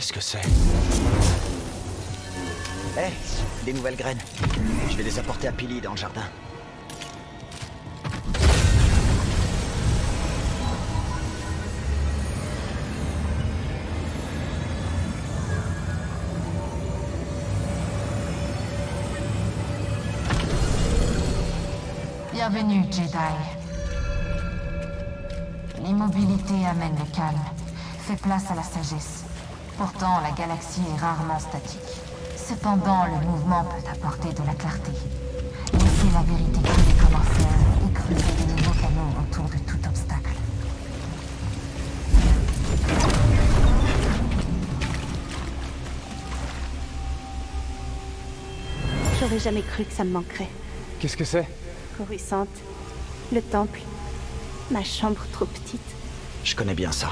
Qu'est-ce que c'est? Hé, des nouvelles graines. Je vais les apporter à Pili dans le jardin. Bienvenue, Jedi. L'immobilité amène le calme, fait place à la sagesse. Pourtant, la galaxie est rarement statique. Cependant, le mouvement peut apporter de la clarté. Laissez la vérité couler comme un fleuve et creuser de nouveaux canaux autour de tout obstacle. J'aurais jamais cru que ça me manquerait. Qu'est-ce que c'est? Coruscante, le temple, ma chambre trop petite. Je connais bien ça.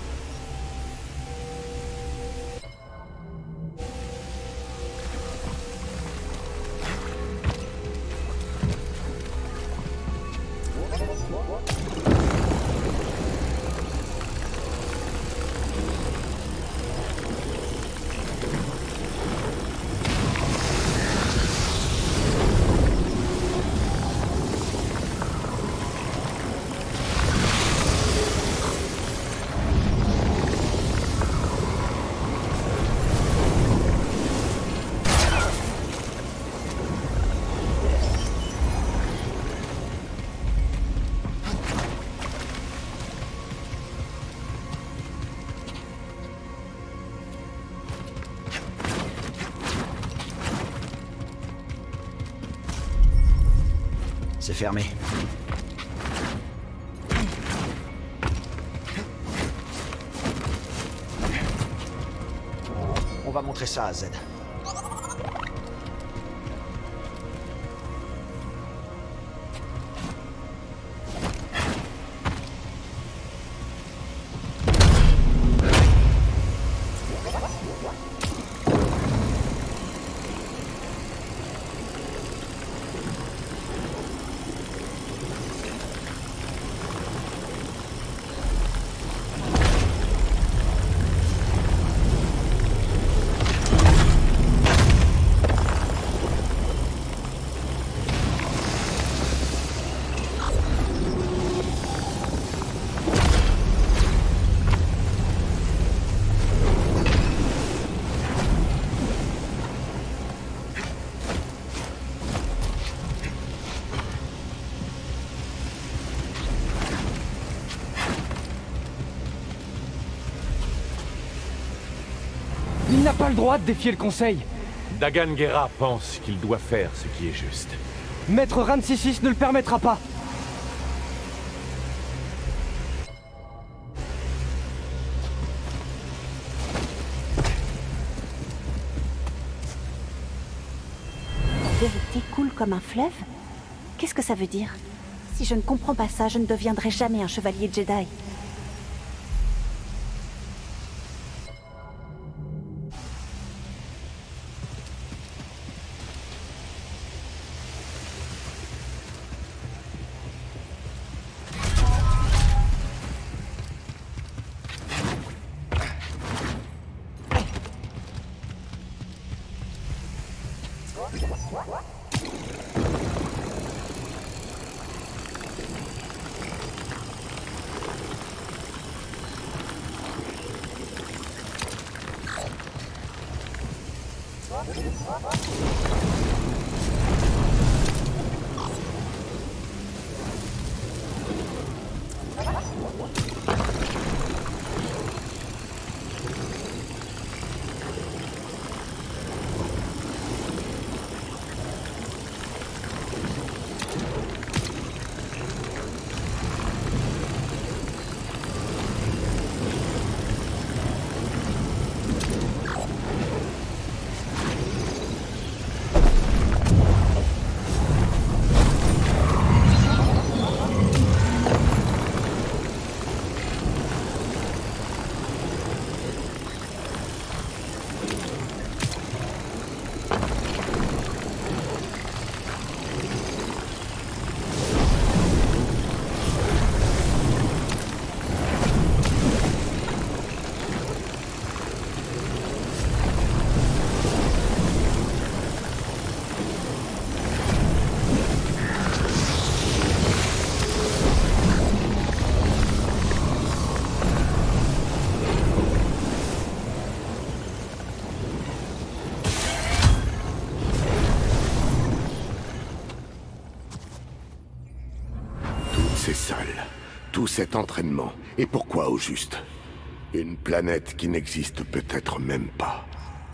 C'est fermé. On va montrer ça à Z. Il n'a pas le droit de défier le Conseil. Dagan Gera pense qu'il doit faire ce qui est juste. Maître Rancisis ne le permettra pas. La vérité coule comme un fleuve? Qu'est-ce que ça veut dire? Si je ne comprends pas ça, je ne deviendrai jamais un chevalier Jedi. C'est sale. Tout cet entraînement. Et pourquoi au juste? Une planète qui n'existe peut-être même pas.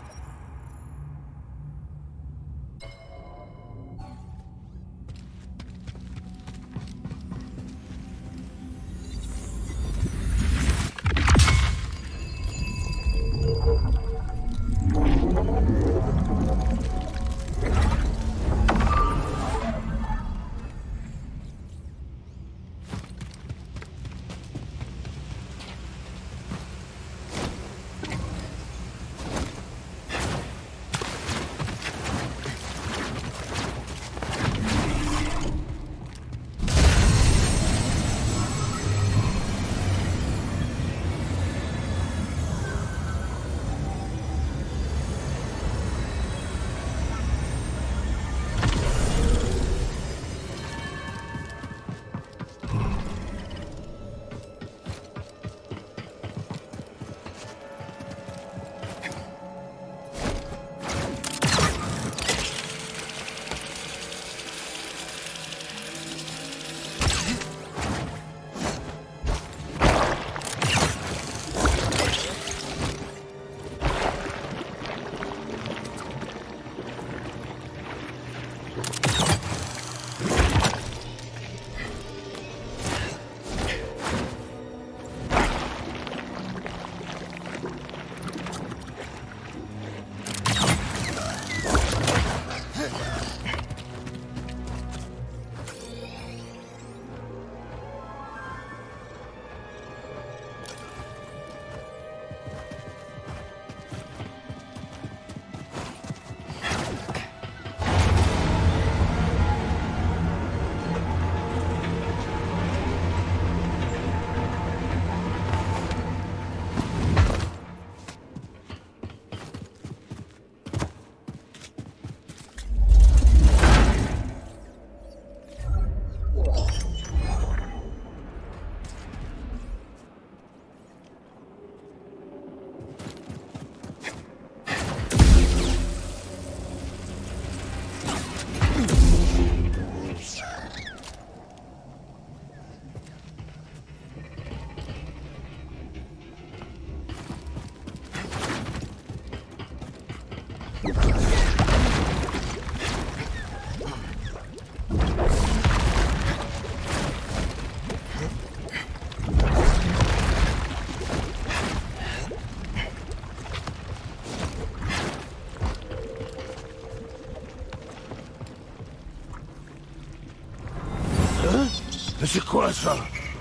C'est quoi ça?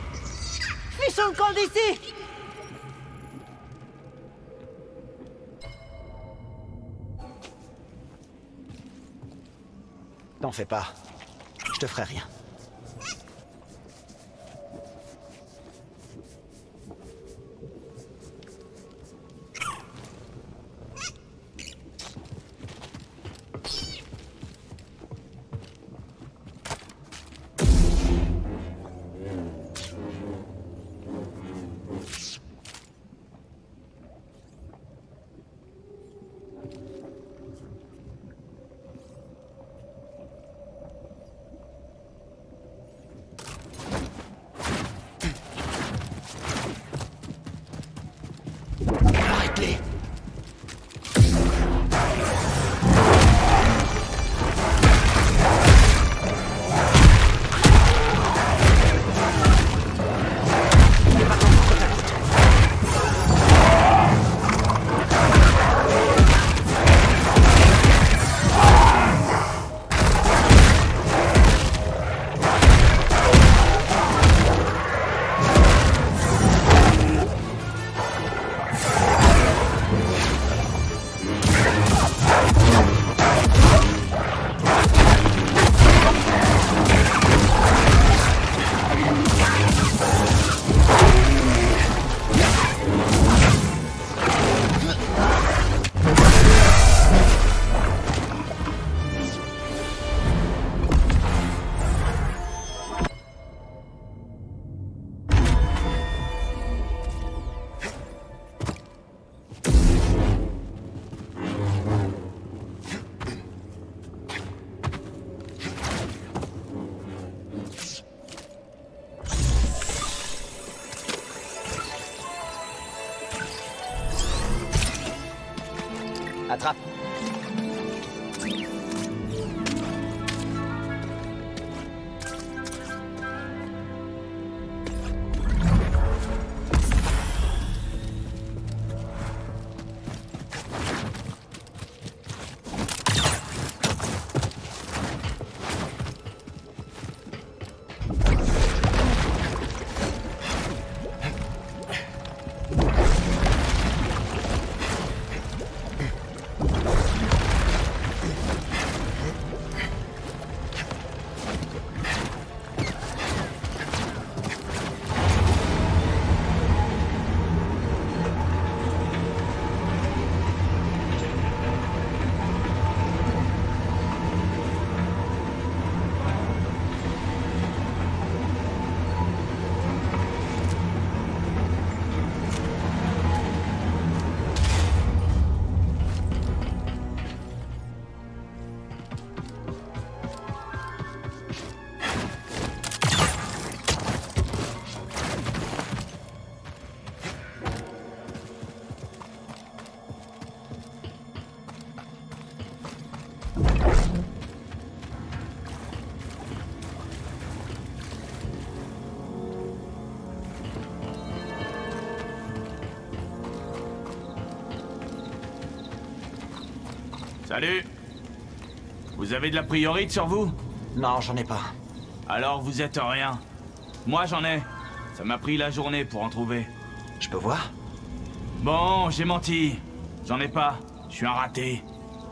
Fichons le camp d'ici! T'en fais pas. Je te ferai rien. Attrape. Salut! Vous avez de la priorité sur vous? Non, j'en ai pas. Alors vous êtes rien. Moi j'en ai. Ça m'a pris la journée pour en trouver. Je peux voir? Bon, j'ai menti. J'en ai pas. Je suis un raté.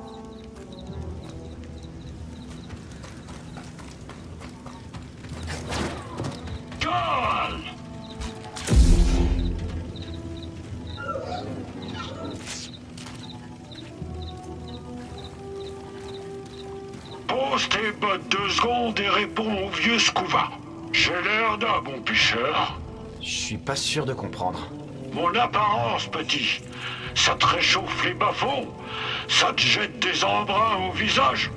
Pose tes bottes 2 secondes et réponds au vieux Scuva. J'ai l'air d'un bon pêcheur. Je suis pas sûr de comprendre. Mon apparence, petit. Ça te réchauffe les bas-fonds. Ça te jette des embruns au visage.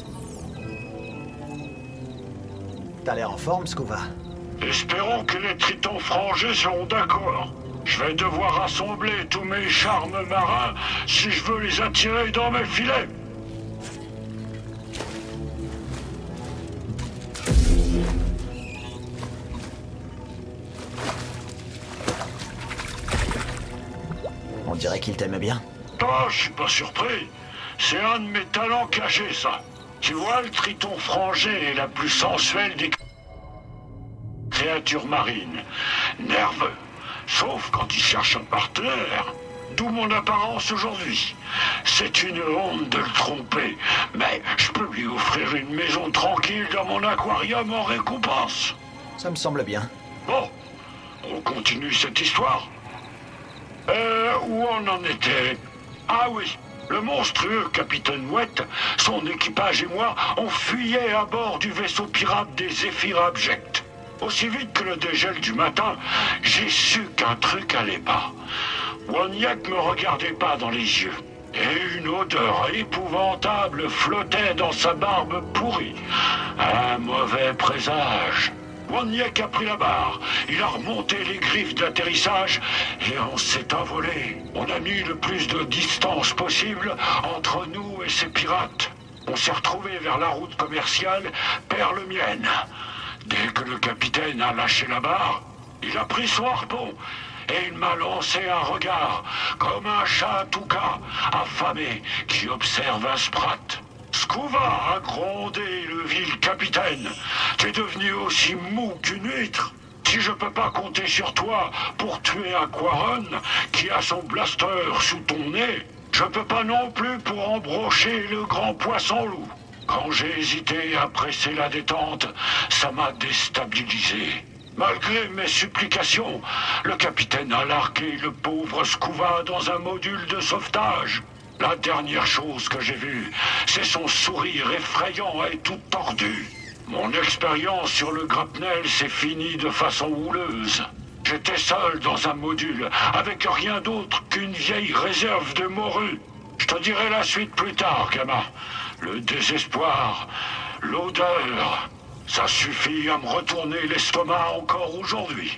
T'as l'air en forme, Scuva. Espérons que les tritons frangés seront d'accord. Je vais devoir rassembler tous mes charmes marins si je veux les attirer dans mes filets. On dirait qu'il t'aime bien. Oh, je suis pas surpris. C'est un de mes talents cachés, ça. Tu vois, le triton frangé est la plus sensuelle des créatures marines. Nerveux. Sauf quand il cherche un partenaire. D'où mon apparence aujourd'hui. C'est une honte de le tromper, mais je peux lui offrir une maison tranquille dans mon aquarium en récompense. Ça me semble bien. Bon, on continue cette histoire. Où on en était? Ah oui, le monstrueux capitaine Wett, son équipage et moi, on fuyait à bord du vaisseau pirate des Zéphyr abjects. Aussi vite que le dégel du matin, j'ai su qu'un truc allait pas. Woniak me regardait pas dans les yeux. Et une odeur épouvantable flottait dans sa barbe pourrie. Un mauvais présage. Woniak a pris la barre, il a remonté les griffes d'atterrissage et on s'est envolé. On a mis le plus de distance possible entre nous et ces pirates. On s'est retrouvé vers la route commerciale Perle-Mienne. Dès que le capitaine a lâché la barre, il a pris son harpon et il m'a lancé un regard, comme un chat touka, affamé, qui observe un sprat. Scuva a grondé le vil capitaine. T'es devenu aussi mou qu'une huître. Si je peux pas compter sur toi pour tuer un Quaron qui a son blaster sous ton nez, je peux pas non plus pour embrocher le grand poisson-loup. Quand j'ai hésité à presser la détente, ça m'a déstabilisé. Malgré mes supplications, le capitaine a largué le pauvre Scuva dans un module de sauvetage. La dernière chose que j'ai vue, c'est son sourire effrayant et tout tordu. Mon expérience sur le grapnel s'est finie de façon houleuse. J'étais seul dans un module, avec rien d'autre qu'une vieille réserve de morue. Je te dirai la suite plus tard, gamin. Le désespoir, l'odeur, ça suffit à me retourner l'estomac encore aujourd'hui.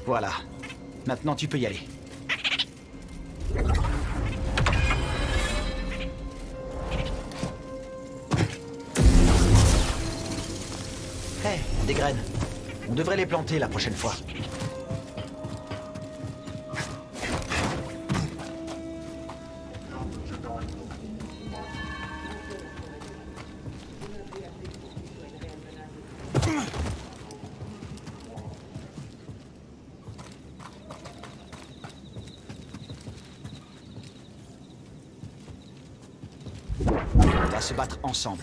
Voilà. Maintenant, tu peux y aller. Hé, des graines. On devrait les planter la prochaine fois. On va se battre ensemble.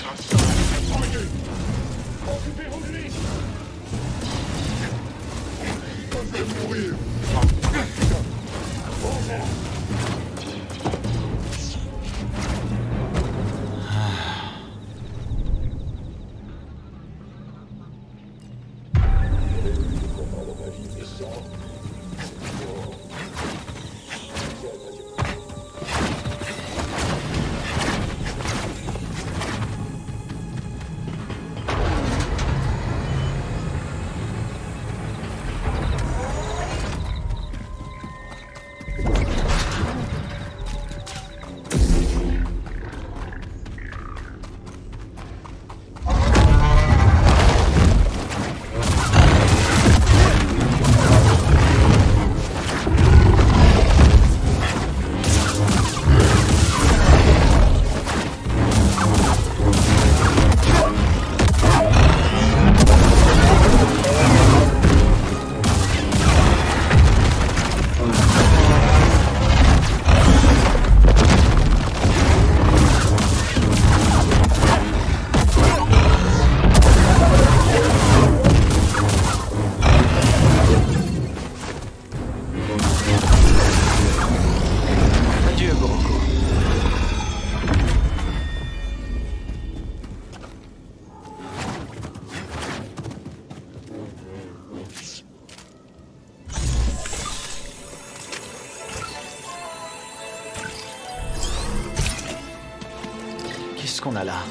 Qu'est-ce qu'on a là?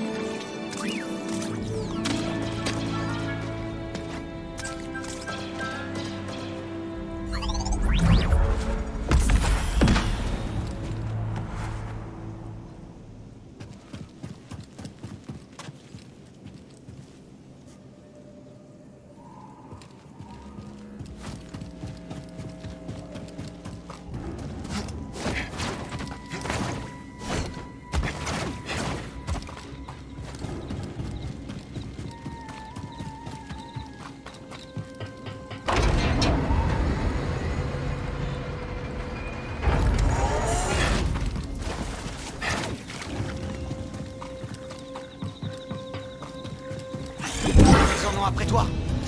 Après toi.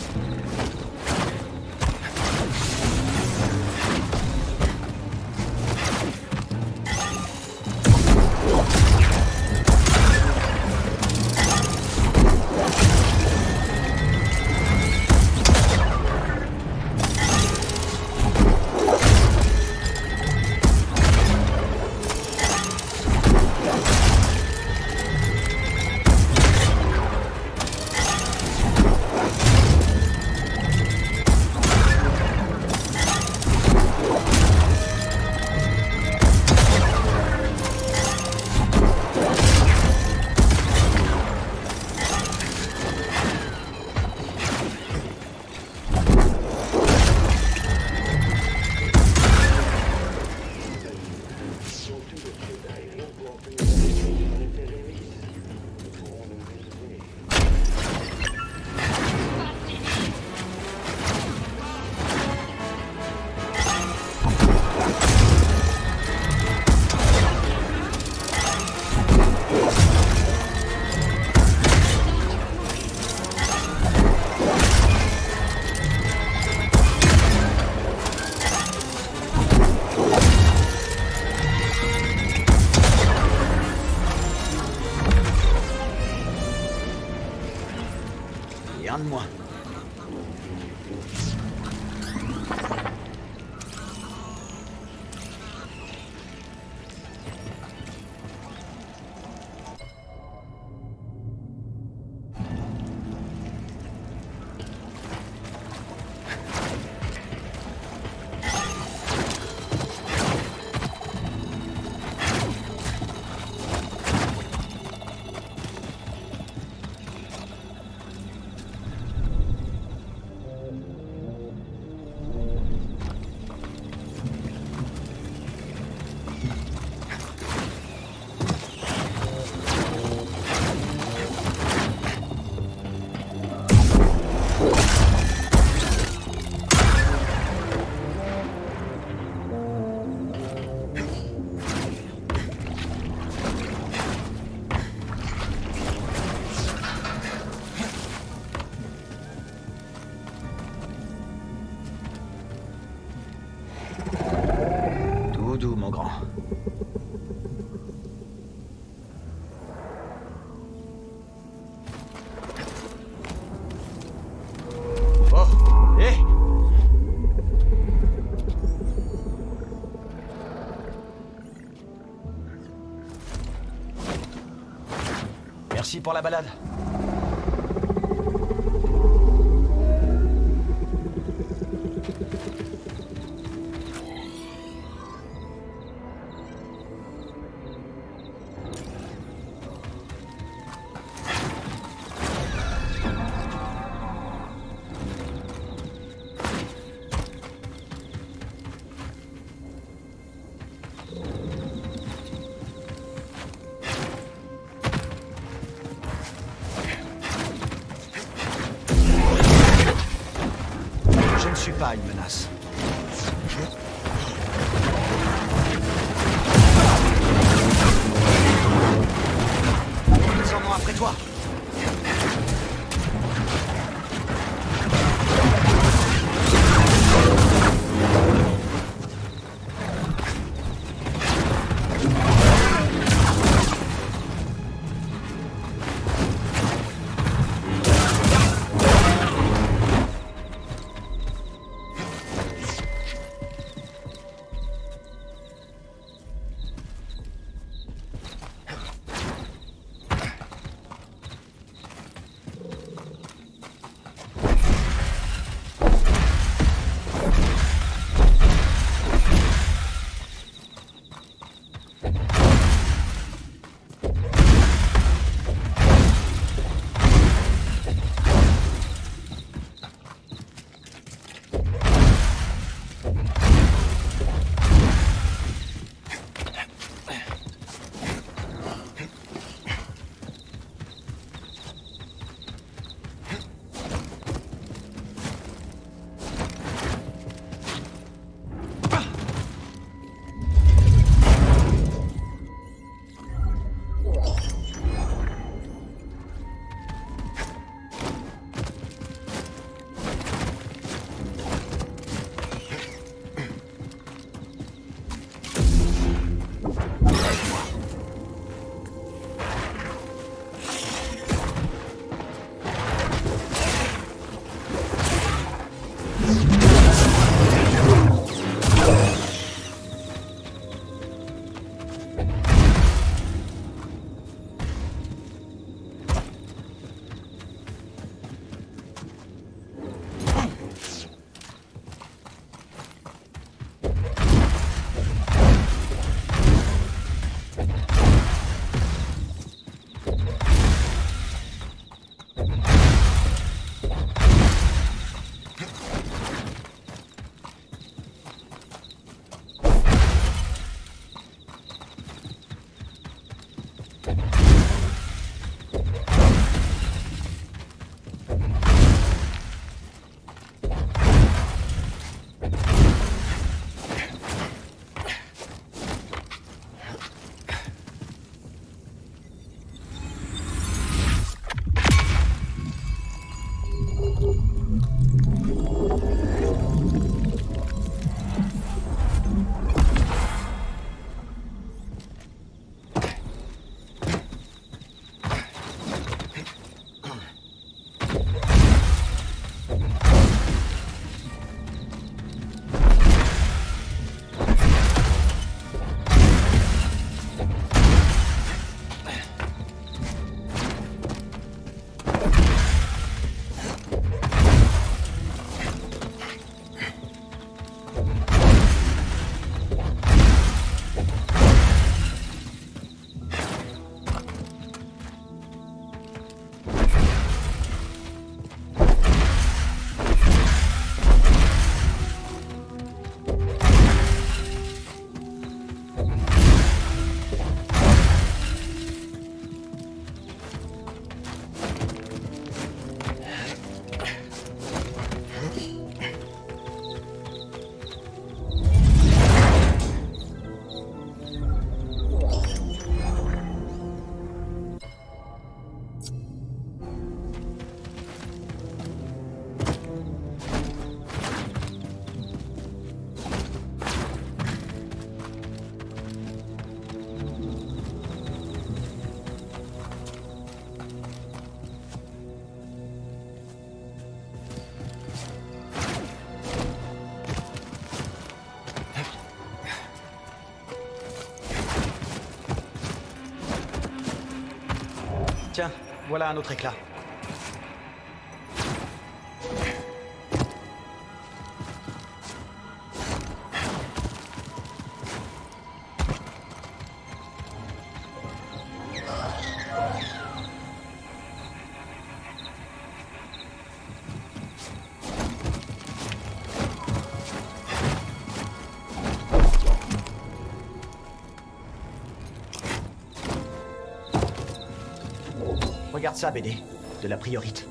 De moi. Voodoo, mon grand. Oh, hé! Merci pour la balade. Je ne suis pas une menace. Ils en ont après toi. Tiens, voilà un autre éclat. Regarde ça, BD. De la priorite.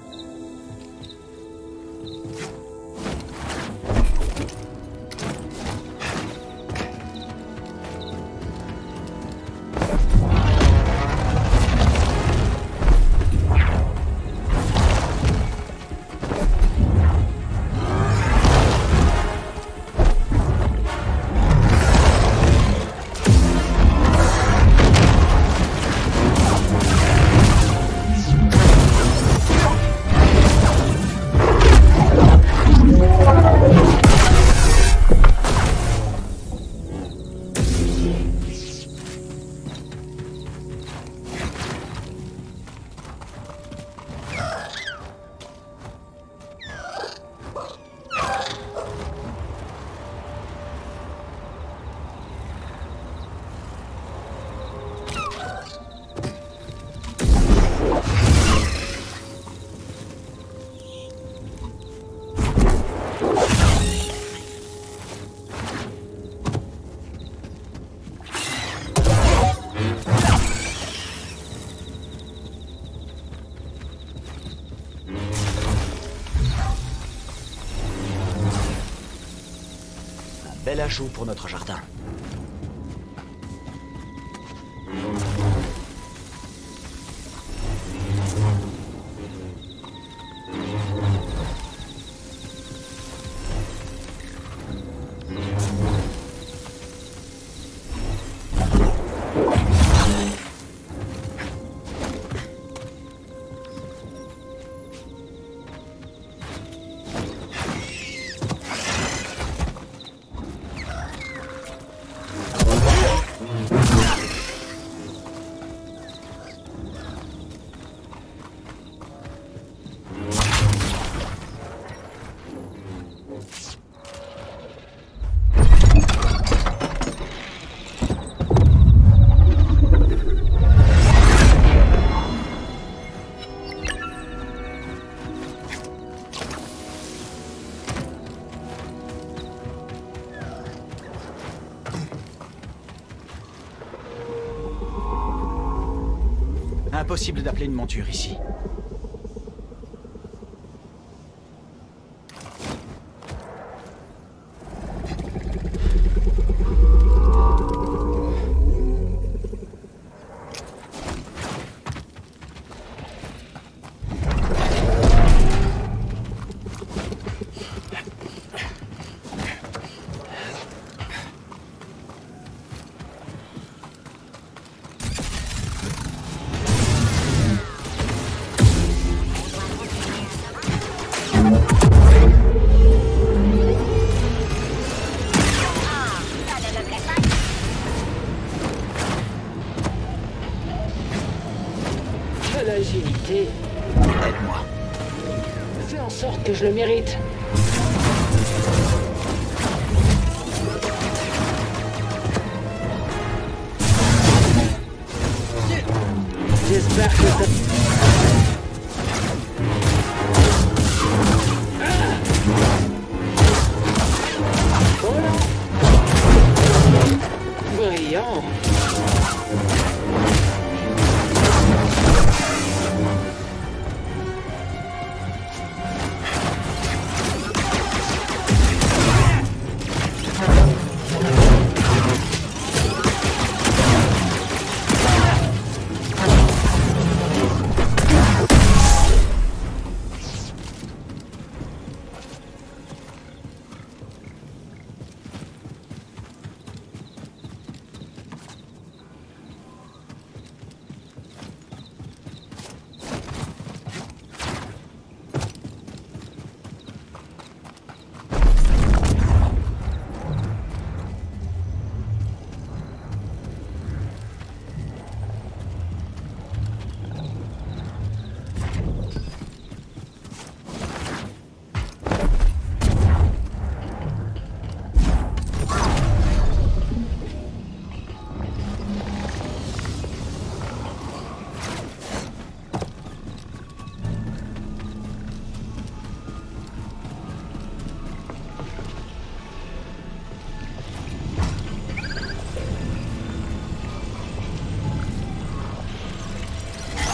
Bel ajout pour notre jardin. Impossible d'appeler une monture ici. L'agilité. Aide-moi. Fais en sorte que je le mérite. J'espère que ça... Voilà. Brillant.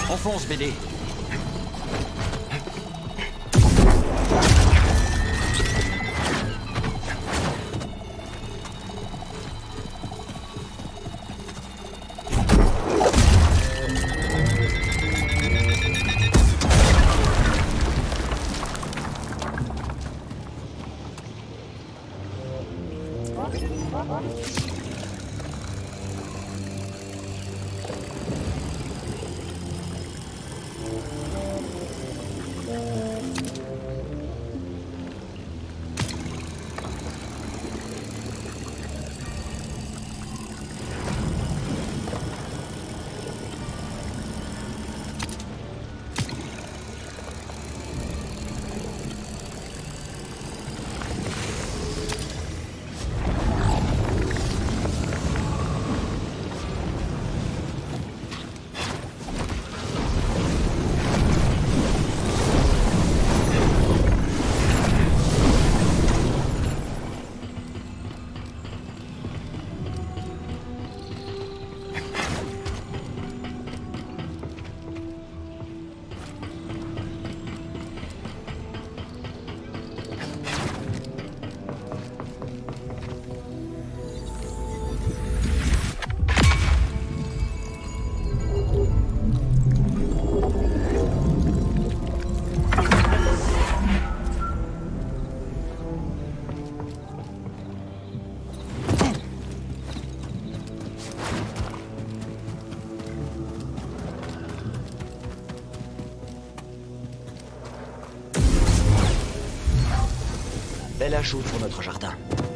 On fonce, BD. Bel ajout pour notre jardin.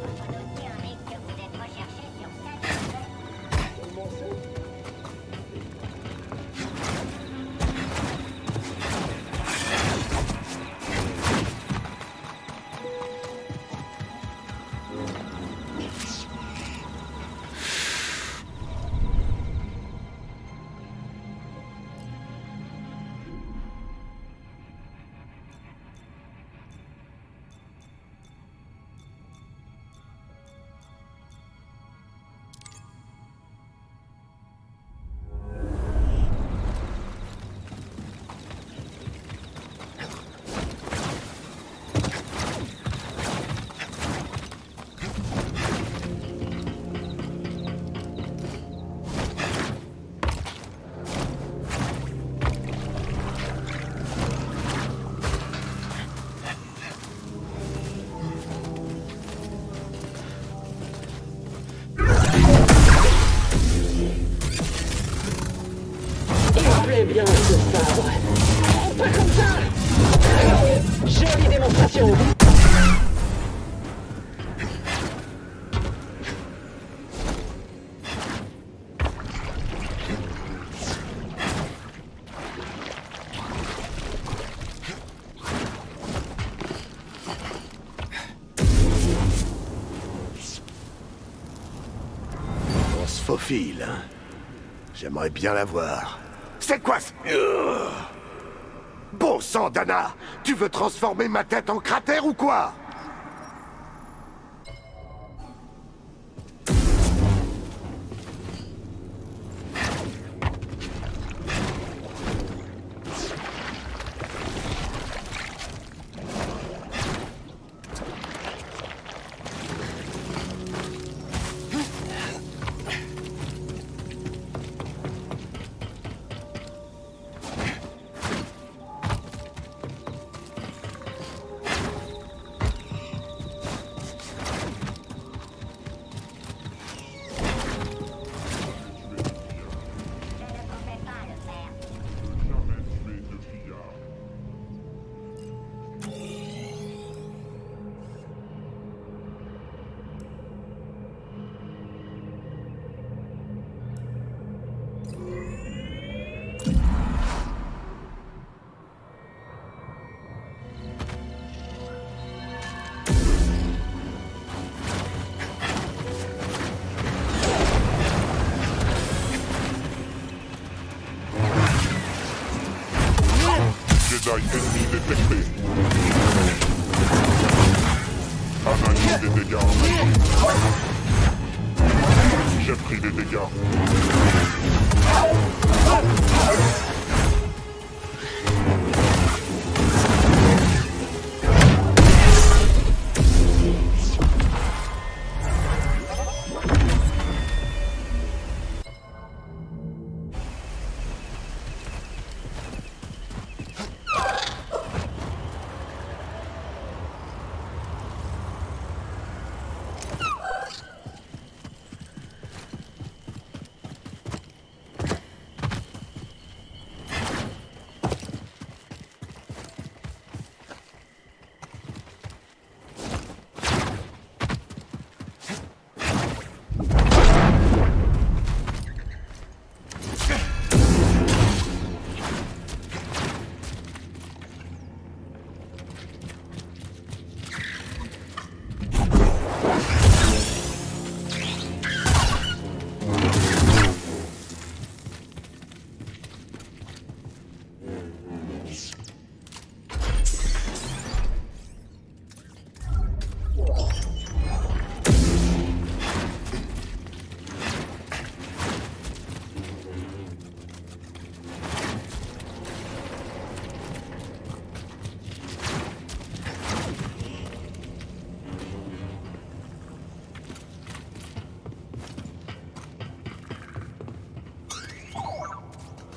Bien ce sabre. Pas comme ça. Jolie démonstration. On se faufile, hein. J'aimerais bien la voir. C'est quoi ce... Bon sang, Dana! Tu veux transformer ma tête en cratère ou quoi? Ennemi détecté. Analyse des dégâts. J'ai pris des dégâts.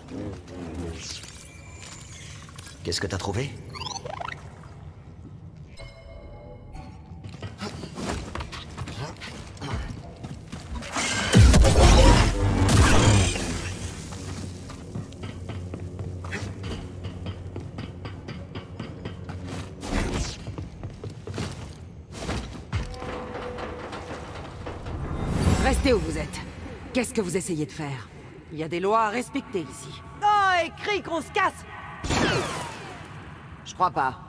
Qu'est-ce que t'as trouvé? Restez où vous êtes. Qu'est-ce que vous essayez de faire? Il y a des lois à respecter ici. Oh, écrit qu'on se casse! Je crois pas.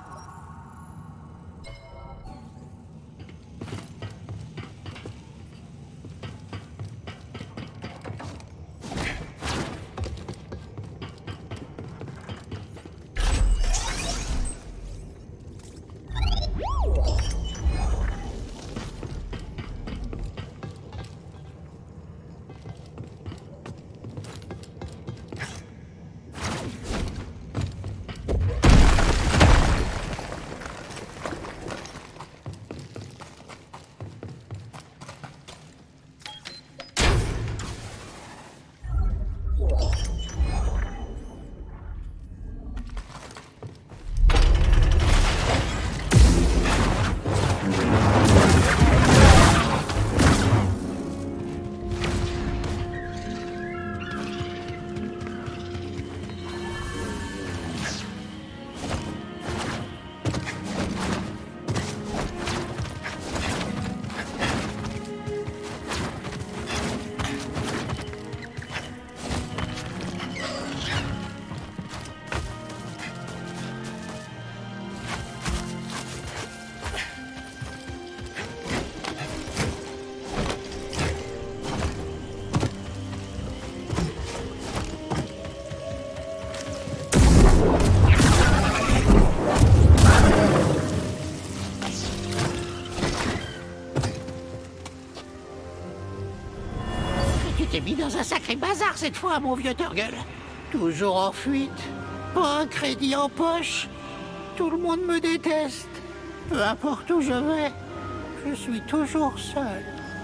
T'es mis dans un sacré bazar cette fois, mon vieux Turgle. Toujours en fuite, pas un crédit en poche. Tout le monde me déteste. Peu importe où je vais, je suis toujours seul.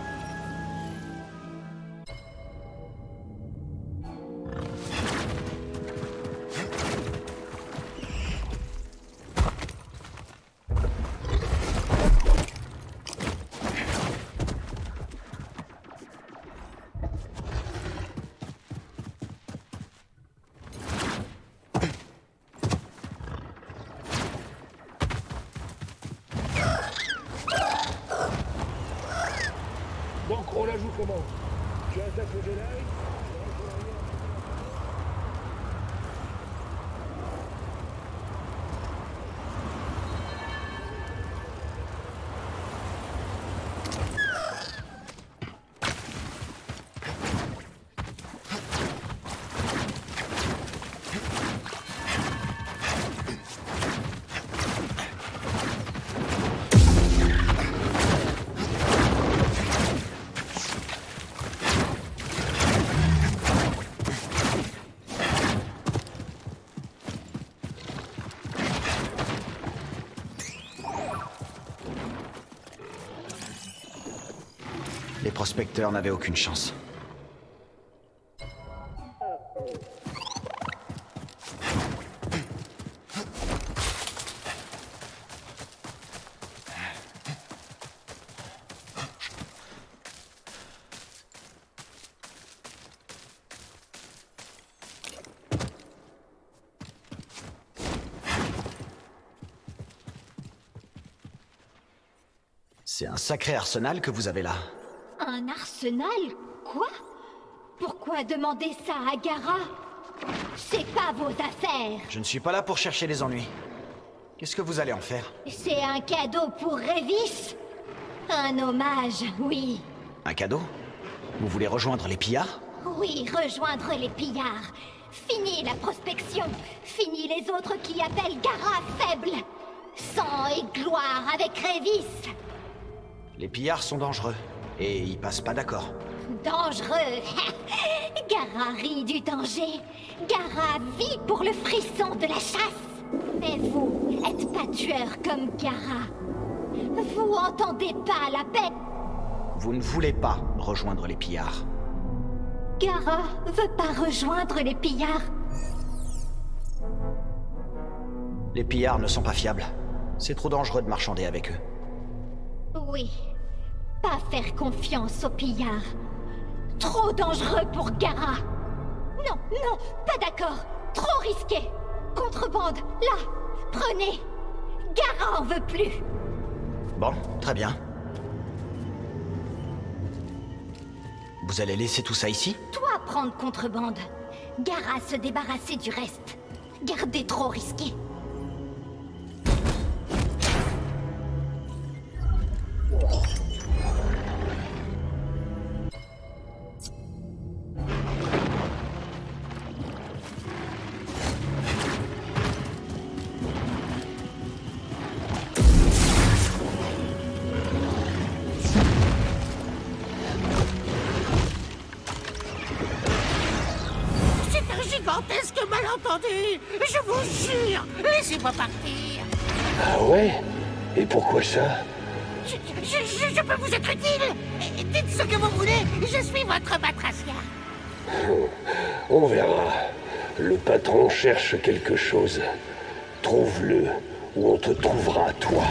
Donc on la joue comment? Tu attaques le Jedi? Les prospecteurs n'avaient aucune chance. C'est un sacré arsenal que vous avez là. Un arsenal? Quoi? Pourquoi demander ça à Gara? C'est pas vos affaires. Je ne suis pas là pour chercher les ennuis. Qu'est-ce que vous allez en faire? C'est un cadeau pour Rayvis. Un hommage, oui. Un cadeau? Vous voulez rejoindre les pillards? Oui, rejoindre les pillards. Fini la prospection. Fini les autres qui appellent Gara faible. Sang et gloire avec Rayvis. Les pillards sont dangereux. Et ils passent pas d'accord. Dangereux. Gara rit du danger. Gara vit pour le frisson de la chasse. Mais vous êtes pas tueur comme Gara. Vous entendez pas la paix. Vous ne voulez pas rejoindre les pillards. Gara veut pas rejoindre les pillards. Les pillards ne sont pas fiables. C'est trop dangereux de marchander avec eux. Oui. Pas faire confiance aux pillards. Trop dangereux pour Gara. Non, non, pas d'accord. Trop risqué. Contrebande, là. Prenez. Gara en veut plus. Bon, très bien. Vous allez laisser tout ça ici? Toi prendre contrebande. Gara se débarrasser du reste. Garder trop risqué. Gigantesque malentendu! Je vous jure! Laissez-moi partir! Ah ouais? Et pourquoi ça? Je peux vous être utile! Dites ce que vous voulez, je suis votre batracien! On verra. Le patron cherche quelque chose. Trouve-le, ou on te trouvera, toi.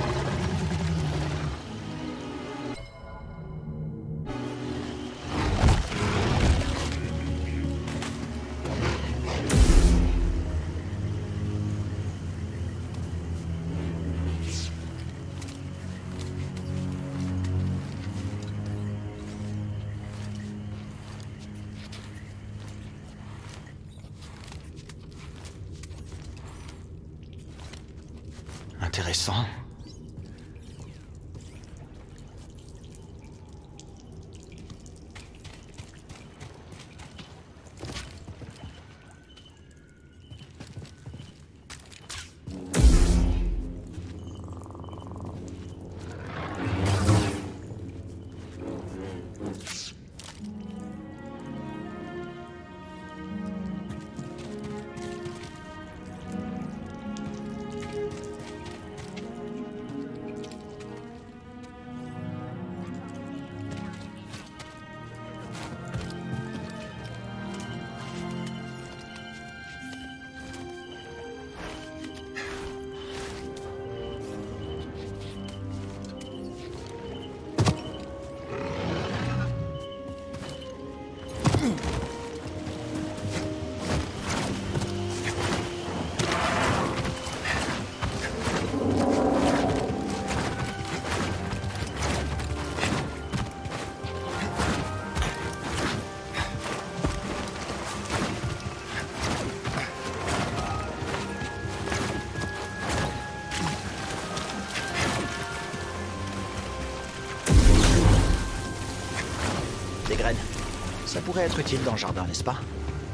Intéressant. Des graines. Ça pourrait être utile dans le jardin, n'est-ce pas?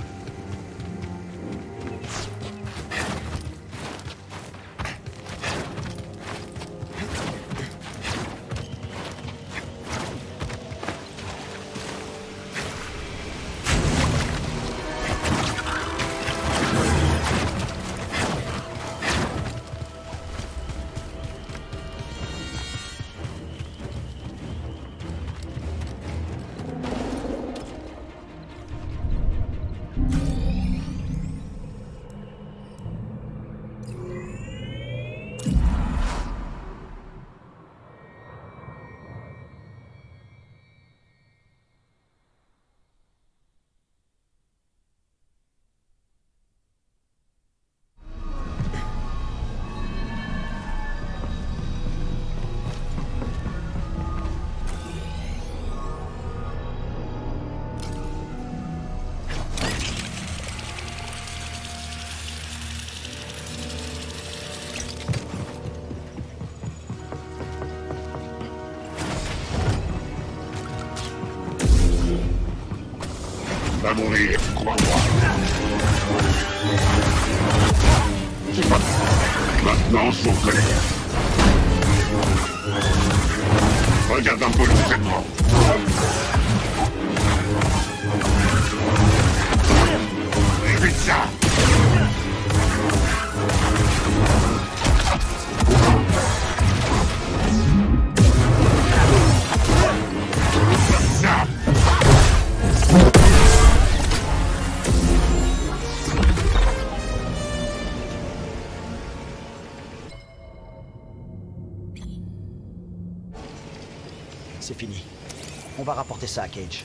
Va mourir, crois-moi. Maintenant, son colère. Regarde un peu le traitement. Évite ça. Ça. On va rapporter ça à Cage.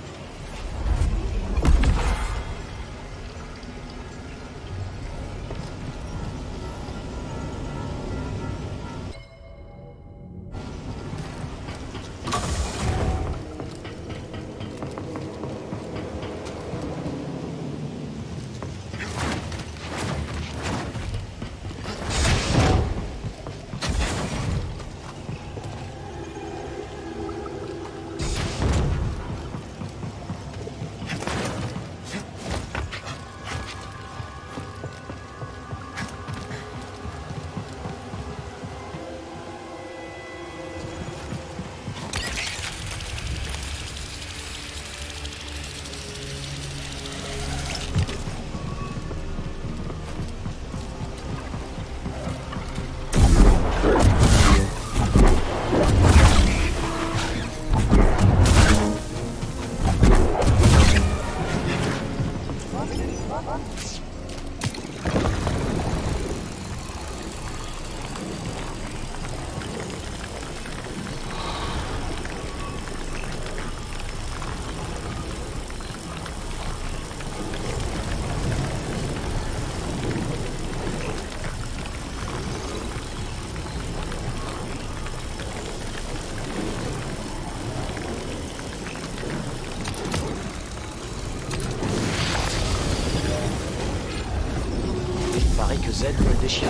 Que Z veut le déchirer.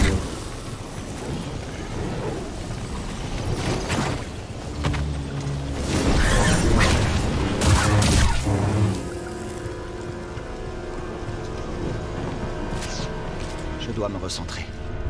Je dois me recentrer.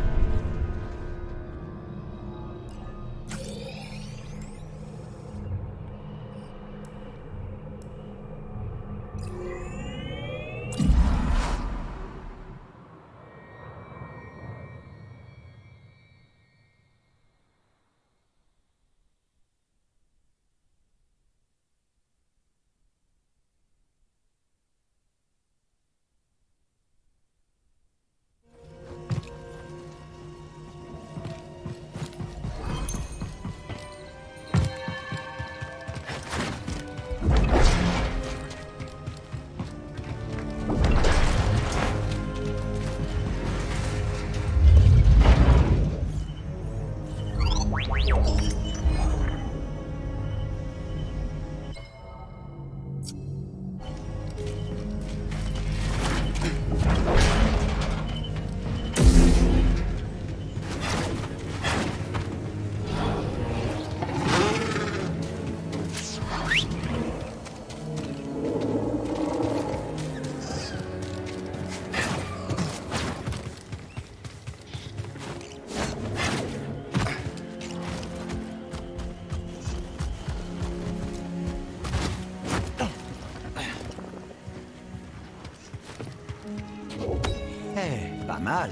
Pas mal.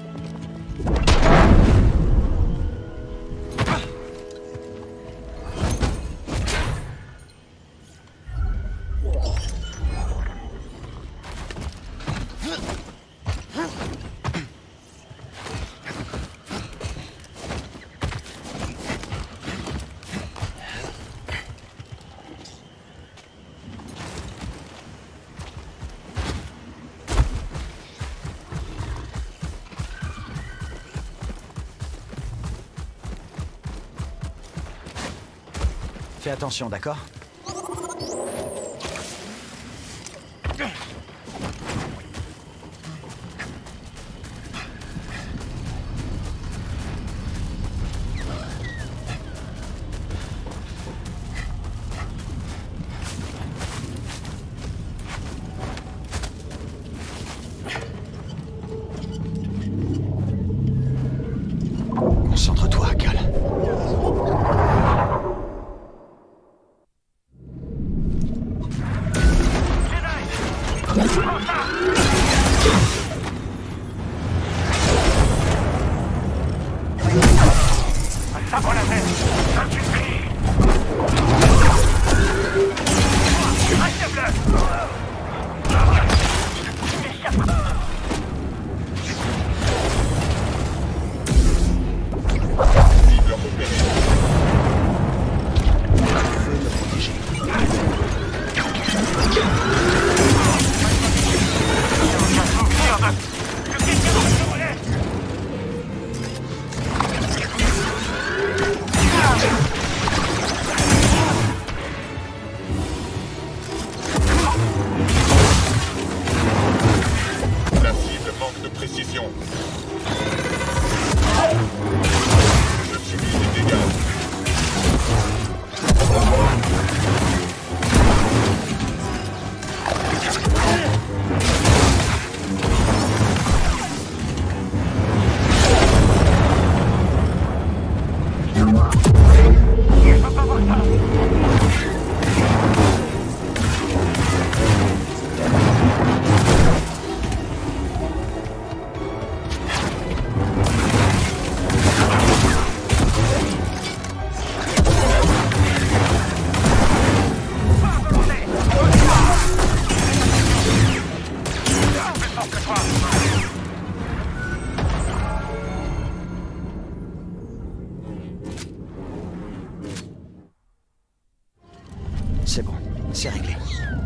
Fais attention, d'accord? Concentre-toi, Cal. C'est bon, c'est réglé.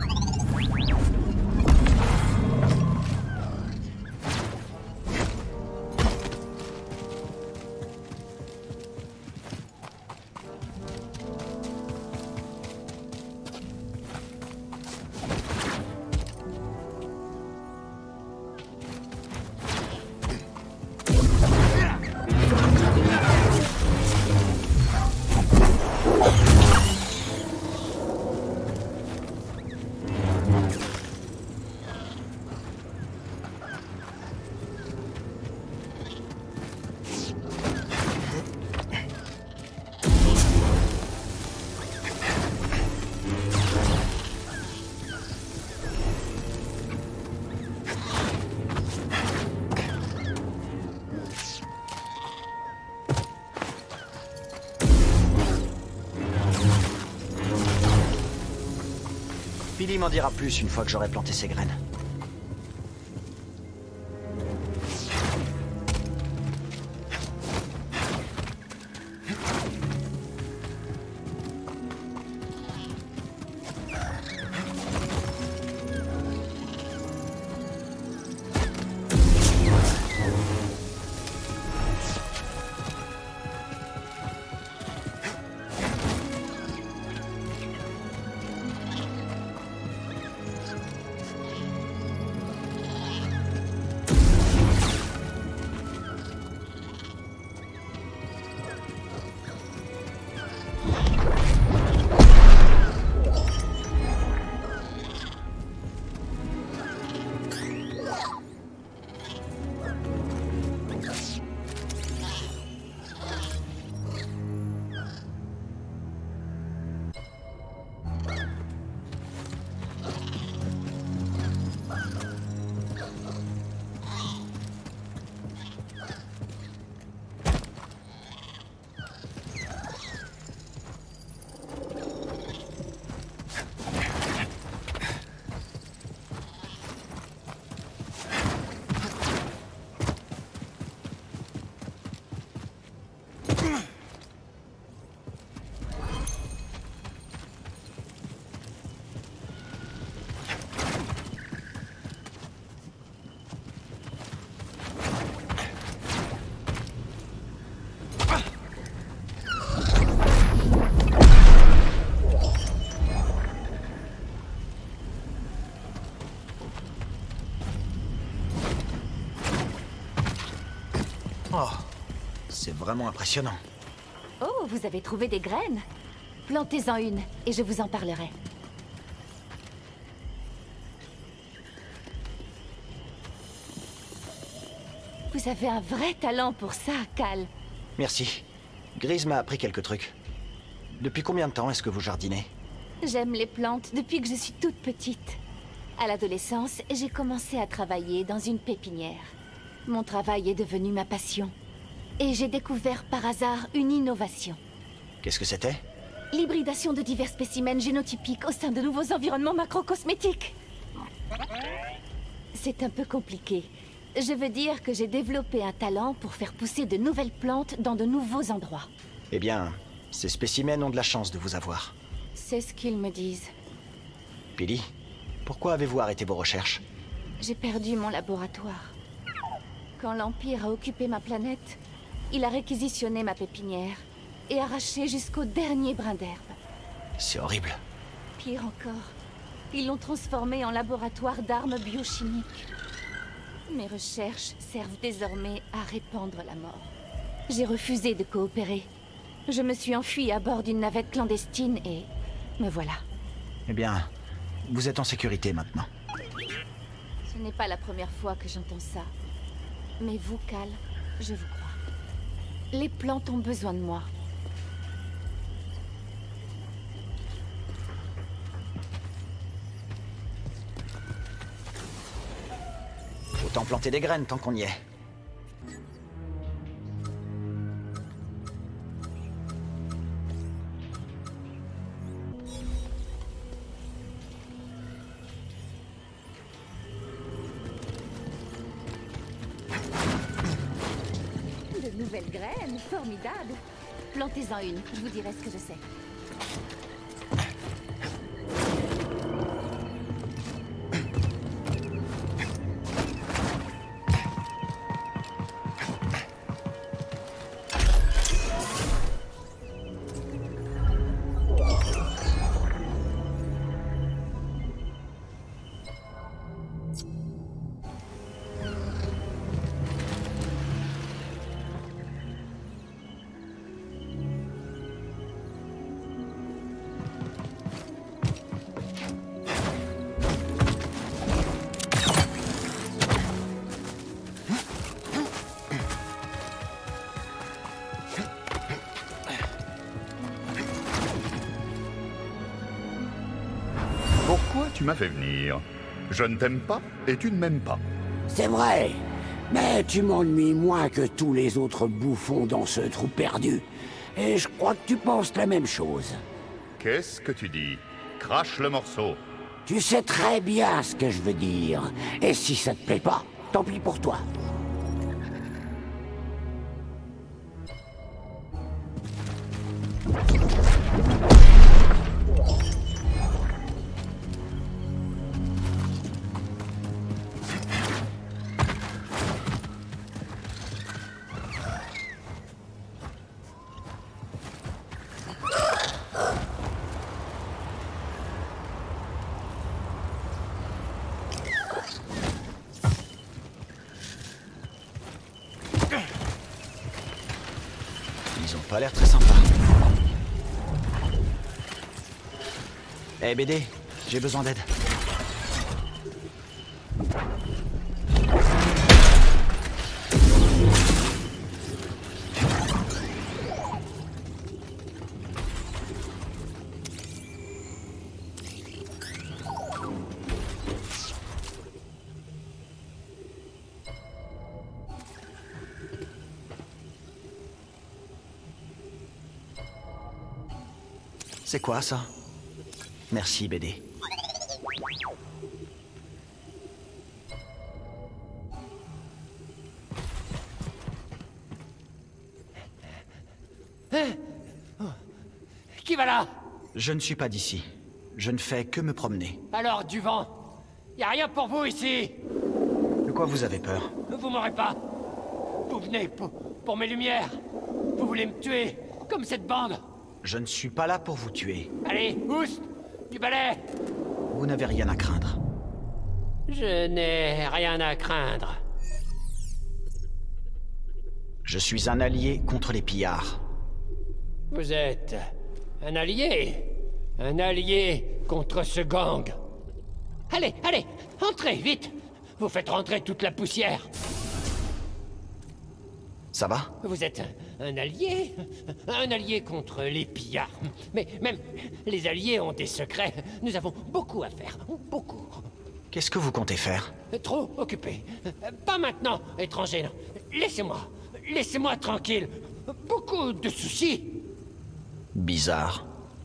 Billy m'en dira plus une fois que j'aurai planté ces graines. Oh, c'est vraiment impressionnant. Oh, vous avez trouvé des graines? Plantez-en une, et je vous en parlerai. Vous avez un vrai talent pour ça, Cal. Merci. Grise m'a appris quelques trucs. Depuis combien de temps est-ce que vous jardinez? J'aime les plantes depuis que je suis toute petite. À l'adolescence, j'ai commencé à travailler dans une pépinière. Mon travail est devenu ma passion. Et j'ai découvert par hasard une innovation. Qu'est-ce que c'était? L'hybridation de divers spécimens génotypiques au sein de nouveaux environnements macrocosmétiques. C'est un peu compliqué. Je veux dire que j'ai développé un talent pour faire pousser de nouvelles plantes dans de nouveaux endroits. Eh bien, ces spécimens ont de la chance de vous avoir. C'est ce qu'ils me disent. Billy, pourquoi avez-vous arrêté vos recherches? J'ai perdu mon laboratoire. Quand l'Empire a occupé ma planète, il a réquisitionné ma pépinière et arraché jusqu'au dernier brin d'herbe. C'est horrible. Pire encore, ils l'ont transformé en laboratoire d'armes biochimiques. Mes recherches servent désormais à répandre la mort. J'ai refusé de coopérer. Je me suis enfuie à bord d'une navette clandestine et me voilà. Eh bien, vous êtes en sécurité maintenant. Ce n'est pas la première fois que j'entends ça. Mais vous, Cal, je vous crois. Les plantes ont besoin de moi. Autant planter des graines tant qu'on y est. De nouvelles graines, formidable. Plantez-en une, je vous dirai ce que je sais. Pourquoi tu m'as fait venir? Je ne t'aime pas et tu ne m'aimes pas. C'est vrai, mais tu m'ennuies moins que tous les autres bouffons dans ce trou perdu. Et je crois que tu penses la même chose. Qu'est-ce que tu dis? Crache le morceau. Tu sais très bien ce que je veux dire. Et si ça te plaît pas, tant pis pour toi. Ils ont pas l'air très sympas. Eh BD, j'ai besoin d'aide. C'est quoi ça? Merci BD. Qui va là? Je ne suis pas d'ici. Je ne fais que me promener. Alors, du vent. Y a rien pour vous ici. De quoi vous avez peur? Vous m'aurez pas. Vous venez pour mes lumières. Vous voulez me tuer, comme cette bande. Je ne suis pas là pour vous tuer. Allez, oust, du balai. Vous n'avez rien à craindre. Je n'ai rien à craindre. Je suis un allié contre les pillards. Vous êtes un allié. Un allié contre ce gang. Allez, allez, entrez, vite. Vous faites rentrer toute la poussière. Ça va? Vous êtes un allié? Un allié contre les pillards. Mais même les alliés ont des secrets. Nous avons beaucoup à faire. Beaucoup. Qu'est-ce que vous comptez faire? Trop occupé. Pas maintenant, étranger. Non. Laissez-moi. Laissez-moi tranquille. Beaucoup de soucis. Bizarre.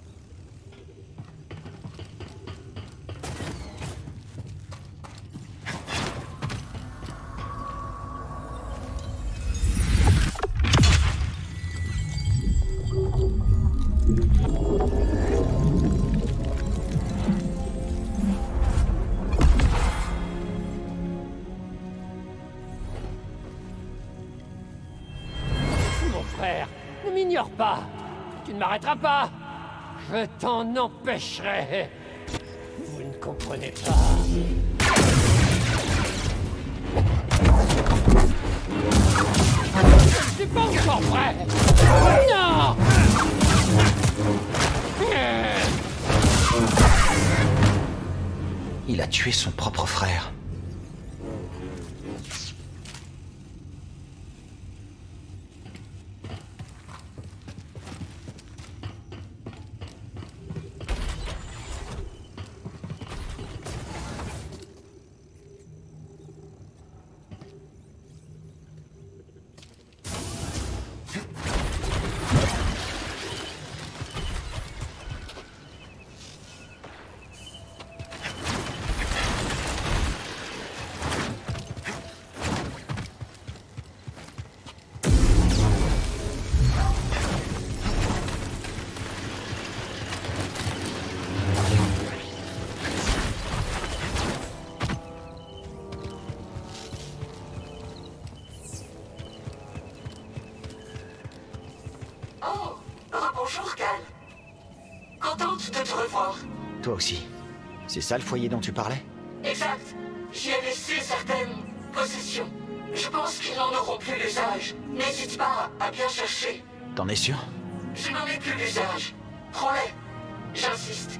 Ne m'ignore pas. Tu ne m'arrêteras pas. Je t'en empêcherai. Vous ne comprenez pas. Je suis pas encore prêt. Non. Il a tué son propre frère. Bonjour, Cal. Contente de te revoir. Toi aussi. C'est ça le foyer dont tu parlais? Exact. J'y ai laissé certaines possessions. Je pense qu'ils n'en auront plus l'usage. N'hésite pas à bien chercher. T'en es sûr? Je n'en ai plus l'usage. Prends-les. J'insiste.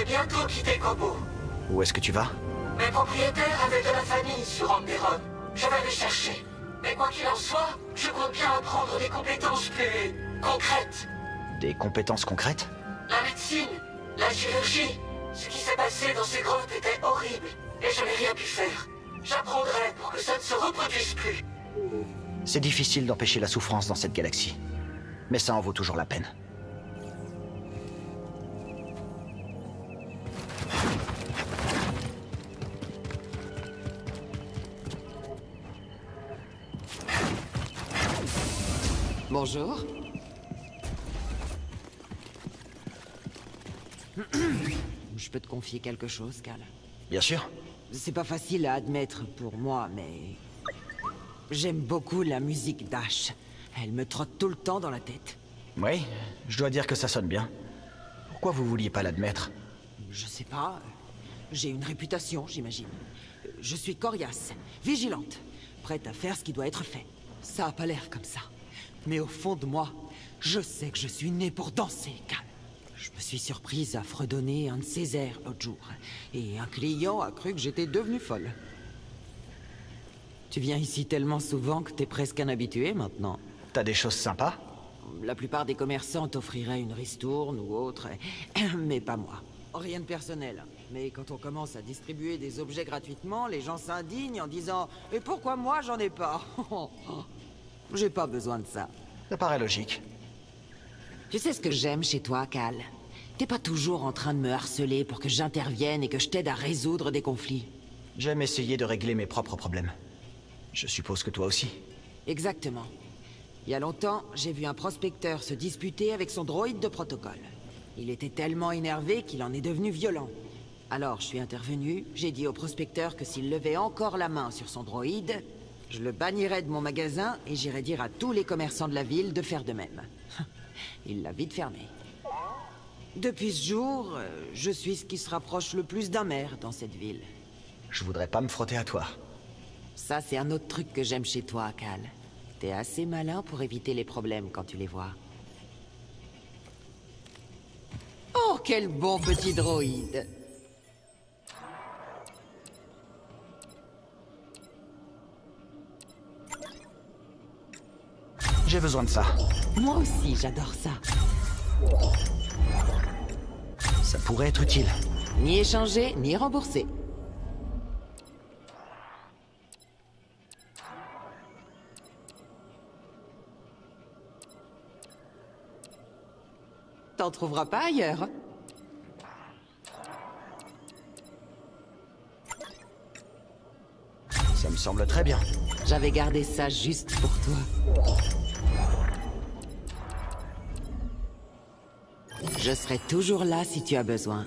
bientôt quitter Kobo. Où est-ce que tu vas? Mes propriétaires avaient de la famille sur Anderon. Je vais les chercher. Mais quoi qu'il en soit, je compte bien apprendre des compétences plus concrètes. Des compétences concrètes? La médecine, la chirurgie. Ce qui s'est passé dans ces grottes était horrible. Et je n'ai rien pu faire. J'apprendrai pour que ça ne se reproduise plus. C'est difficile d'empêcher la souffrance dans cette galaxie. Mais ça en vaut toujours la peine. Bonjour. Je peux te confier quelque chose, Cal? Bien sûr. C'est pas facile à admettre pour moi, mais... j'aime beaucoup la musique d'Ash. Elle me trotte tout le temps dans la tête. Oui, je dois dire que ça sonne bien. Pourquoi vous vouliez pas l'admettre? Je sais pas. J'ai une réputation, j'imagine. Je suis coriace, vigilante, prête à faire ce qui doit être fait. Ça a pas l'air comme ça. Mais au fond de moi, je sais que je suis née pour danser, Cal. Je me suis surprise à fredonner un de ces airs l'autre jour. Et un client a cru que j'étais devenue folle. Tu viens ici tellement souvent que t'es presque un habitué maintenant. T'as des choses sympas? La plupart des commerçants t'offriraient une ristourne ou autre, mais pas moi. Rien de personnel. Mais quand on commence à distribuer des objets gratuitement, les gens s'indignent en disant « Et pourquoi moi j'en ai pas ?» J'ai pas besoin de ça. Ça paraît logique. Tu sais ce que j'aime chez toi, Cal? T'es pas toujours en train de me harceler pour que j'intervienne et que je t'aide à résoudre des conflits. J'aime essayer de régler mes propres problèmes. Je suppose que toi aussi. Exactement. Il y a longtemps, j'ai vu un prospecteur se disputer avec son droïde de protocole. Il était tellement énervé qu'il en est devenu violent. Alors je suis intervenu, j'ai dit au prospecteur que s'il levait encore la main sur son droïde, je le bannirais de mon magasin et j'irais dire à tous les commerçants de la ville de faire de même. Il l'a vite fermé. Depuis ce jour, je suis ce qui se rapproche le plus d'un maire dans cette ville. Je voudrais pas me frotter à toi. Ça, c'est un autre truc que j'aime chez toi, Cal. T'es assez malin pour éviter les problèmes quand tu les vois. Oh, quel bon petit droïde! J'ai besoin de ça. Moi aussi, j'adore ça. Ça pourrait être utile. Ni échanger, ni rembourser. T'en trouveras pas ailleurs. Ça me semble très bien. J'avais gardé ça juste pour toi. Je serai toujours là si tu as besoin.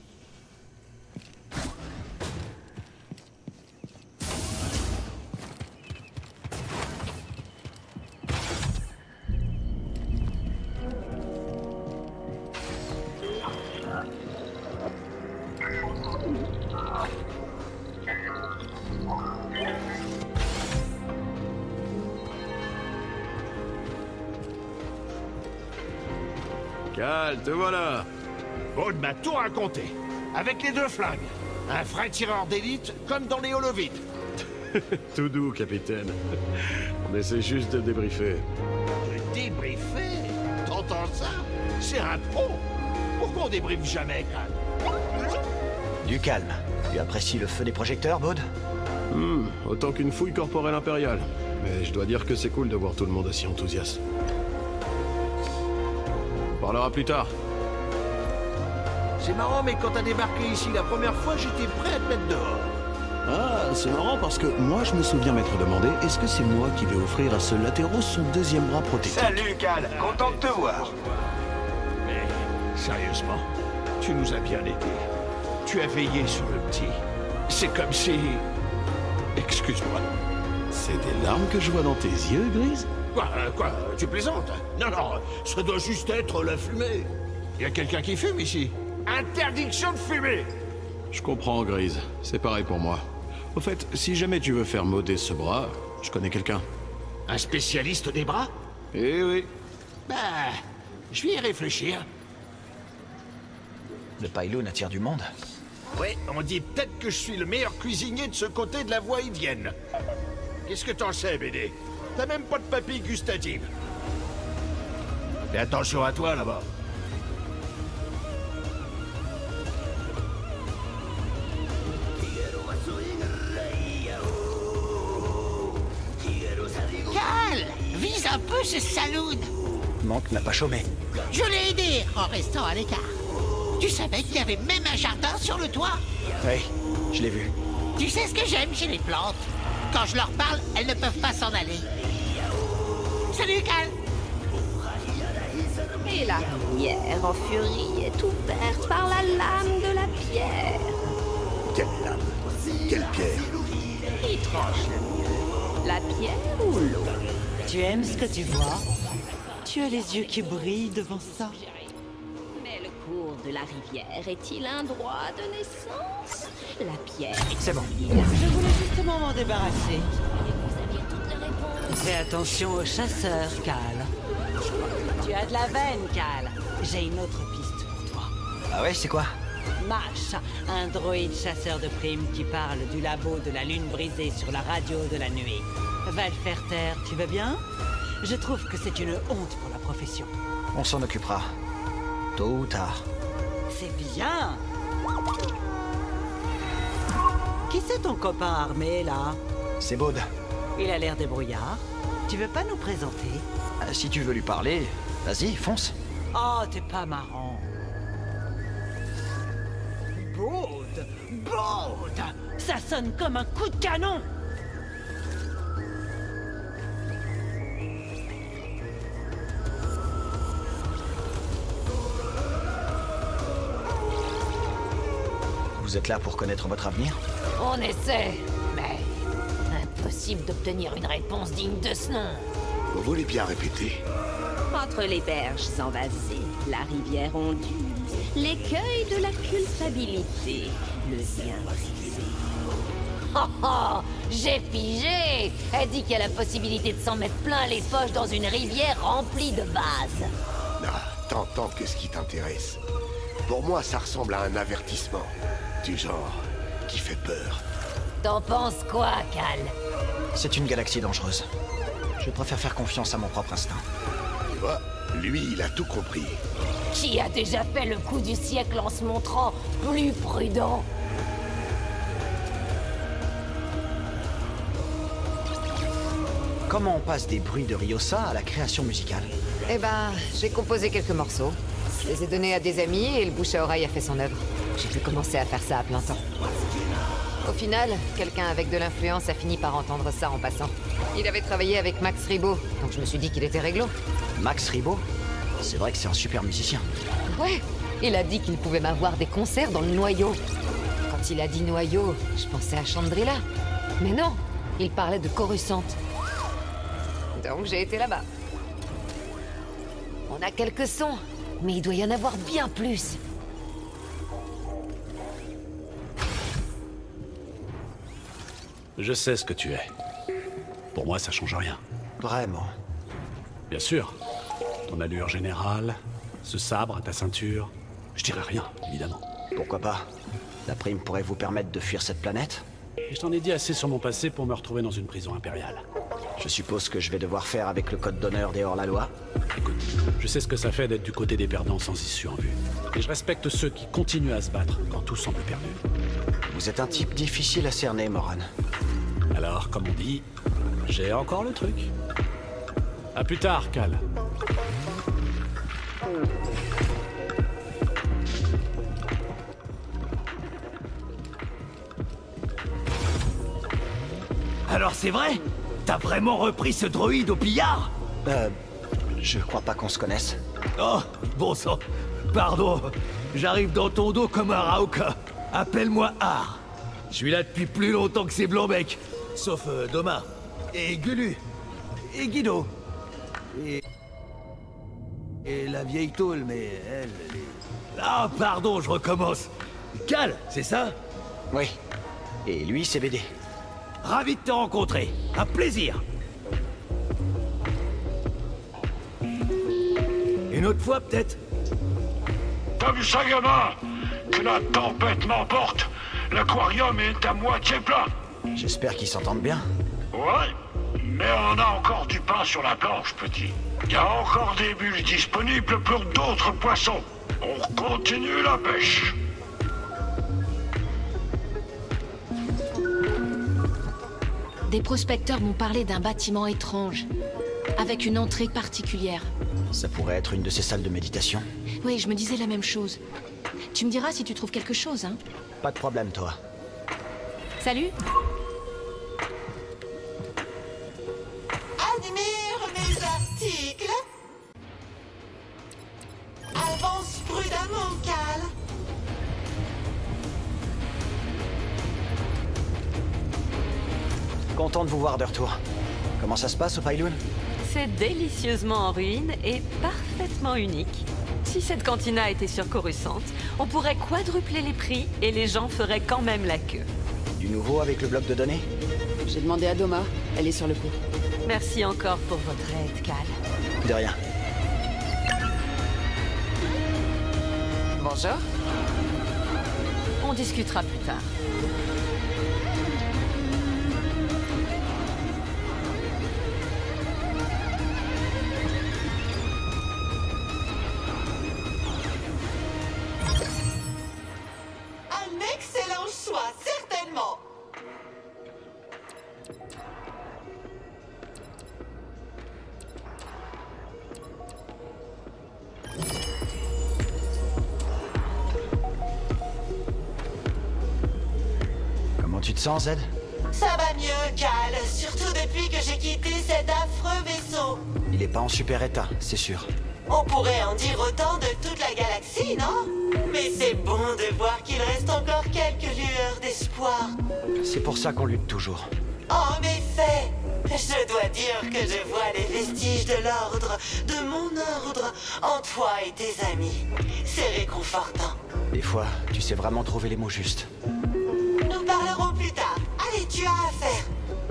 Cal, te voilà. Bond m'a tout raconté. Avec les deux flingues. Un vrai tireur d'élite, comme dans les holovides. Tout doux, capitaine. On essaie juste de débriefer. De débriefer? T'entends ça? C'est un pro. Pourquoi on débriefe jamais, Cal? Du calme. Tu apprécies le feu des projecteurs, Baud? Autant qu'une fouille corporelle impériale. Mais je dois dire que c'est cool de voir tout le monde aussi enthousiaste. On parlera plus tard. C'est marrant, mais quand t'as débarqué ici la première fois, j'étais prêt à te mettre dehors. Ah, c'est marrant parce que moi je me souviens m'être demandé, est-ce que c'est moi qui vais offrir à ce latéros son deuxième bras prothétique? Salut Cal, content de te voir. Mais, sérieusement, tu nous as bien aidés. Tu as veillé sur le petit. C'est comme si... Excuse-moi. C'est des larmes que je vois dans tes yeux, Grise? Quoi? Tu plaisantes? Non, ça doit juste être la fumée. Y a quelqu'un qui fume ici? Interdiction de fumer! Je comprends, Grise. C'est pareil pour moi. Au fait, si jamais tu veux faire moder ce bras, je connais quelqu'un. Un spécialiste des bras? Eh oui. Bah, je vais y réfléchir. Le Pyloon attire du monde. Ouais, on dit peut-être que je suis le meilleur cuisinier de ce côté de la voie indienne. Qu'est-ce que t'en sais, BD? T'as même pas de papille gustative. Fais attention à toi, là-bas. Cal, vise un peu ce saloon. Monk n'a pas chômé. Je l'ai aidé en restant à l'écart. Tu savais qu'il y avait même un jardin sur le toit? Oui, je l'ai vu. Tu sais ce que j'aime chez les plantes? Quand je leur parle, elles ne peuvent pas s'en aller. Salut, Cal! Et la rivière en furie est ouverte par la lame de la pierre. Quelle lame? Quelle pierre? Qui tranche le mieux? La pierre ou l'eau? Tu aimes ce que tu vois? Tu as les yeux qui brillent devant ça. Mais le cours de la rivière est-il un droit de naissance? La pierre est... C'est bon. Je voulais justement m'en débarrasser. Fais attention aux chasseurs, Cal. Tu as de la veine, Cal. J'ai une autre piste pour toi. Ah ouais, c'est quoi? Mash, un droïde chasseur de primes qui parle du labo de la lune brisée sur la radio de la nuit. Va le faire taire, tu veux bien? Je trouve que c'est une honte pour la profession. On s'en occupera. Tôt ou tard. C'est bien. Qui c'est ton copain armé, là? C'est Baud. Il a l'air débrouillard. Tu veux pas nous présenter? Si tu veux lui parler, vas-y, fonce. Oh, t'es pas marrant. Baud! Baud! Ça sonne comme un coup de canon! Vous êtes là pour connaître votre avenir? On essaie, mais impossible d'obtenir une réponse digne de ce nom. Vous voulez bien répéter? Entre les berges envasées, la rivière ondule, l'écueil de la culpabilité, le lien brisé. Oh oh, j'ai pigé! Elle dit qu'il y a la possibilité de s'en mettre plein les poches dans une rivière remplie de vases. Ah, t'entends qu'est-ce qui t'intéresse? Pour moi, ça ressemble à un avertissement. Du genre, qui fait peur. T'en penses quoi, Cal? C'est une galaxie dangereuse. Je préfère faire confiance à mon propre instinct. Tu vois, lui, il a tout compris. Qui a déjà fait le coup du siècle en se montrant plus prudent? Comment on passe des bruits de Ryosa à la création musicale? Eh ben, j'ai composé quelques morceaux. Je les ai donnés à des amis et le bouche à oreille a fait son œuvre. J'ai pu commencer à faire ça à plein temps. Au final, quelqu'un avec de l'influence a fini par entendre ça en passant. Il avait travaillé avec Max Ribot, donc je me suis dit qu'il était réglo. Max Ribot? C'est vrai que c'est un super musicien. Ouais, il a dit qu'il pouvait m'avoir des concerts dans le noyau. Quand il a dit noyau, je pensais à Chandrila. Mais non, il parlait de Coruscant. Donc j'ai été là-bas. On a quelques sons, mais il doit y en avoir bien plus. Je sais ce que tu es. Pour moi, ça change rien. Vraiment? Bien sûr. Ton allure générale, ce sabre à ta ceinture, je dirais rien, évidemment. Pourquoi pas? La prime pourrait vous permettre de fuir cette planète? Et je t'en ai dit assez sur mon passé pour me retrouver dans une prison impériale. Je suppose que je vais devoir faire avec le code d'honneur des hors-la-loi? Écoute, je sais ce que ça fait d'être du côté des perdants sans issue en vue. Et je respecte ceux qui continuent à se battre quand tout semble perdu. Vous êtes un type difficile à cerner, Moran. Alors, comme on dit, j'ai encore le truc. À plus tard, Cal. Alors c'est vrai? T'as vraiment repris ce droïde au pillard? Je crois pas qu'on se connaisse. Oh, bon sang. Pardon, j'arrive dans ton dos comme un Rauka. Appelle-moi Har. Je suis là depuis plus longtemps que ces Blancs-Bec. Sauf Doma. Et Gulu. Et Guido. Et la vieille tôle, mais elle est... Ah, pardon, je recommence. Cal, c'est ça? Oui. Et lui, c'est BD. Ravi de te rencontrer. Un plaisir. Une autre fois, peut-être? T'as vu ça, gamin? la tempête m'emporte, l'aquarium est à moitié plein. J'espère qu'ils s'entendent bien. Ouais, mais on a encore du pain sur la planche, petit. Il y a encore des bulles disponibles pour d'autres poissons. On continue la pêche. Des prospecteurs m'ont parlé d'un bâtiment étrange, avec une entrée particulière. Ça pourrait être une de ces salles de méditation. Oui, je me disais la même chose. Tu me diras si tu trouves quelque chose, hein? Pas de problème, toi. Salut. Admire mes articles. Avance prudemment, Cal. Content de vous voir de retour. Comment ça se passe au Pyloon? C'est délicieusement en ruine et parfaitement unique. Si cette cantina était sur Coruscant, on pourrait quadrupler les prix et les gens feraient quand même la queue. Du nouveau avec le bloc de données? J'ai demandé à Doma, elle est sur le coup. Merci encore pour votre aide, Cal. De rien. Bonjour. On discutera plus tard. Un excellent choix, certainement. Comment tu te sens, Zed? Ça va mieux, Cal, surtout depuis que j'ai quitté cet affreux vaisseau. Il est pas en super état, c'est sûr. On pourrait en dire autant de toute la galaxie, non? Mais c'est bon de voir qu'il reste encore quelques lueurs d'espoir. C'est pour ça qu'on lutte toujours. En effet, je dois dire que je vois les vestiges de l'ordre, de mon ordre, en toi et tes amis. C'est réconfortant. Des fois, tu sais vraiment trouver les mots justes. Nous parlerons plus tard. Allez, tu as à faire.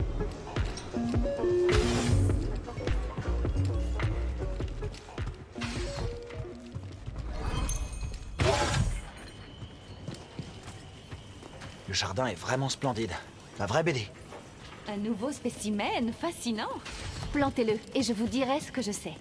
Le jardin est vraiment splendide. La vraie BD. Un nouveau spécimen, fascinant. Plantez-le et je vous dirai ce que je sais.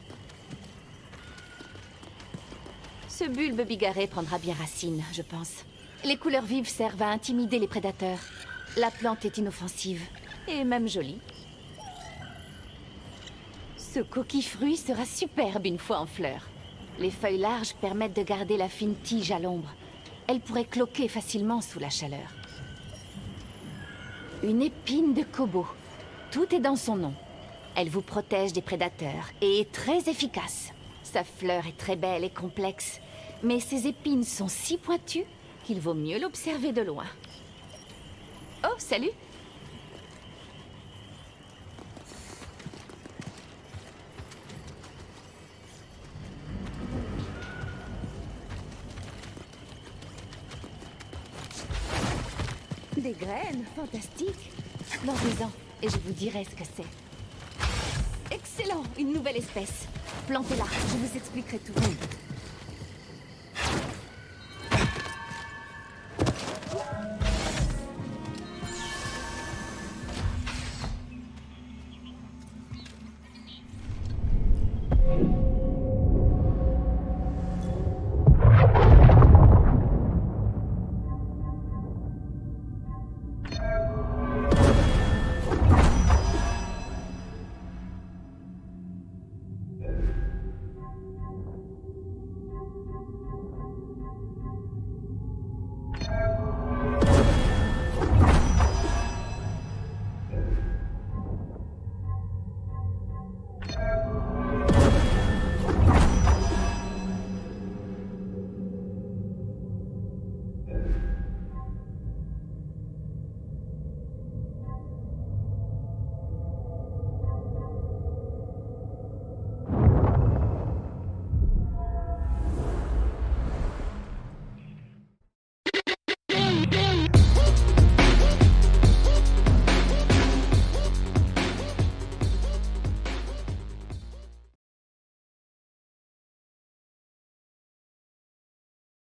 Ce bulbe bigarré prendra bien racine, je pense. Les couleurs vives servent à intimider les prédateurs. La plante est inoffensive et même jolie. Ce coquille-fruit sera superbe une fois en fleurs. Les feuilles larges permettent de garder la fine tige à l'ombre. Elle pourrait cloquer facilement sous la chaleur. Une épine de Kobo. Tout est dans son nom. Elle vous protège des prédateurs et est très efficace. Sa fleur est très belle et complexe, mais ses épines sont si pointues qu'il vaut mieux l'observer de loin. Oh, salut! Des graines, fantastique. Plantez-en et je vous dirai ce que c'est. Excellent, une nouvelle espèce. Plantez-la, je vous expliquerai tout.